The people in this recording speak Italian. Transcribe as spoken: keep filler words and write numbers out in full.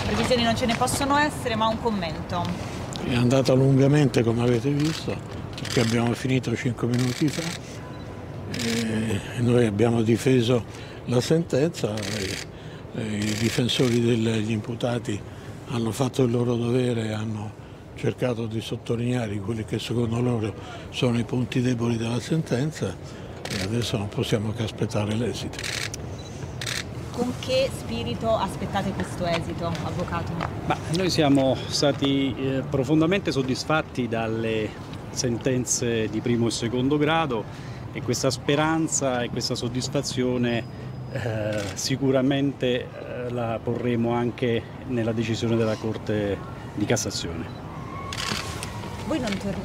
previsioni non ce ne possono essere, ma un commento. È andata lungamente, come avete visto, perché abbiamo finito cinque minuti fa. E noi abbiamo difeso la sentenza, e, e i difensori degli imputati hanno fatto il loro dovere e hanno cercato di sottolineare quelli che secondo loro sono i punti deboli della sentenza e adesso non possiamo che aspettare l'esito. Con che spirito aspettate questo esito, avvocato? Ma noi siamo stati eh, profondamente soddisfatti dalle sentenze di primo e secondo grado e questa speranza e questa soddisfazione eh, sicuramente eh, la porremo anche nella decisione della Corte di Cassazione. Voi non,